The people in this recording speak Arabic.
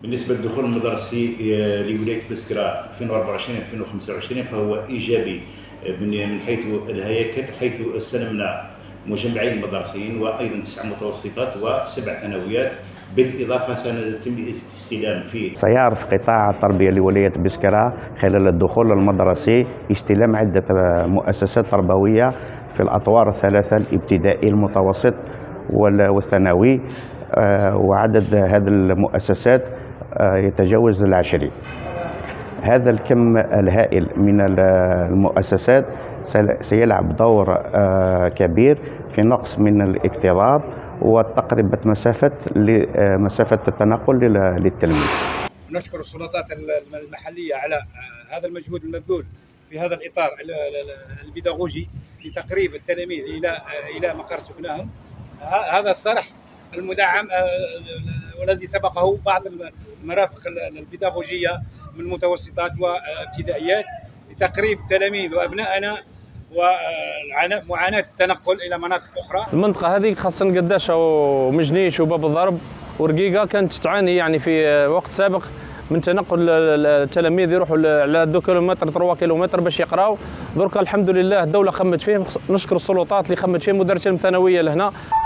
بالنسبة للدخول المدرسي لولاية بسكرة 2024-2025 فهو إيجابي من حيث الهياكل، حيث استلمنا مجمعين مدرسيين وأيضا 9 متوسطات و7 ثانويات، بالإضافة سيتم استلام فيه سيعرف قطاع التربية لولاية بسكرة خلال الدخول المدرسي استلام عدة مؤسسات تربوية في الأطوار الثلاثة: الابتدائي، المتوسط والثانوي، وعدد هذه المؤسسات يتجاوز 20. هذا الكم الهائل من المؤسسات سيلعب دور كبير في نقص من الاكتظاظ وتقريب مسافة التنقل للتلميذ. نشكر السلطات المحلية على هذا المجهود المبذول في هذا الإطار البيداغوجي لتقريب التلاميذ إلى مقر سكنهم. هذا الصرح المدعم والذي سبقه بعض المرافق البيداغوجية من متوسطات وابتدائيات لتقريب التلاميذ وأبنائنا ومعاناة التنقل إلى مناطق أخرى. المنطقة هذه خاصة قداشة ومجنيش وباب الضرب ورقيقة كانت تعاني يعني في وقت سابق من تنقل التلاميذ يروحوا على 2 كيلومتر 3 كيلومتر باش يقراوا. دركا الحمد لله الدولة خمت فيهم، نشكر السلطات اللي خمت فيهم ودارت لهم ثانوية لهنا.